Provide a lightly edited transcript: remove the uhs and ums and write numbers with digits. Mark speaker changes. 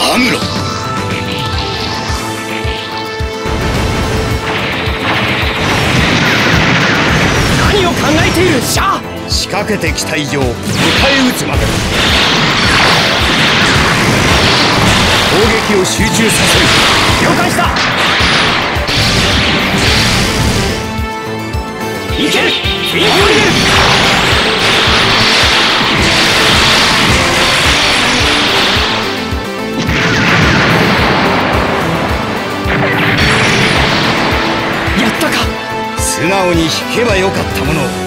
Speaker 1: アムロ。
Speaker 2: 何を考えているシャア。
Speaker 1: 仕掛けてきた以上迎え撃つまでだ。攻撃を集中させる。
Speaker 2: 了解した。いける。フィントリル。やったか。
Speaker 1: 素直に引けばよかったものを